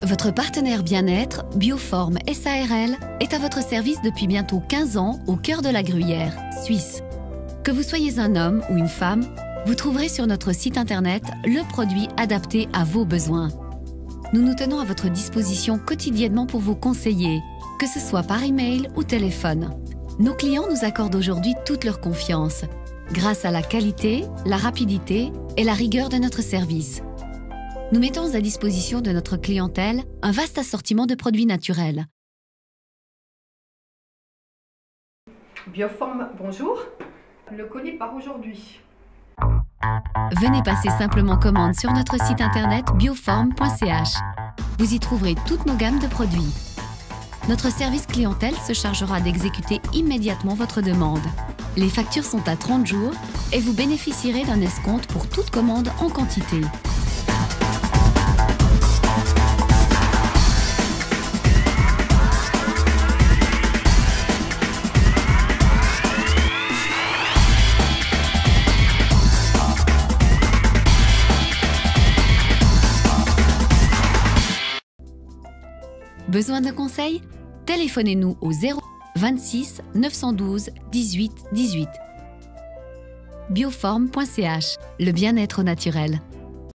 Votre partenaire bien-être, Bioform SARL, est à votre service depuis bientôt 15 ans au cœur de la Gruyère, Suisse. Que vous soyez un homme ou une femme, vous trouverez sur notre site internet le produit adapté à vos besoins. Nous nous tenons à votre disposition quotidiennement pour vous conseiller, que ce soit par email ou téléphone. Nos clients nous accordent aujourd'hui toute leur confiance, grâce à la qualité, la rapidité et la rigueur de notre service. Nous mettons à disposition de notre clientèle un vaste assortiment de produits naturels. Bioform, bonjour. Le colis part aujourd'hui. Venez passer simplement commande sur notre site internet bioform.ch. Vous y trouverez toutes nos gammes de produits. Notre service clientèle se chargera d'exécuter immédiatement votre demande. Les factures sont à 30 jours et vous bénéficierez d'un escompte pour toute commande en quantité. Besoin d'un conseil? Téléphonez-nous au 0 26 912 18 18. Bioform.ch, le bien-être naturel.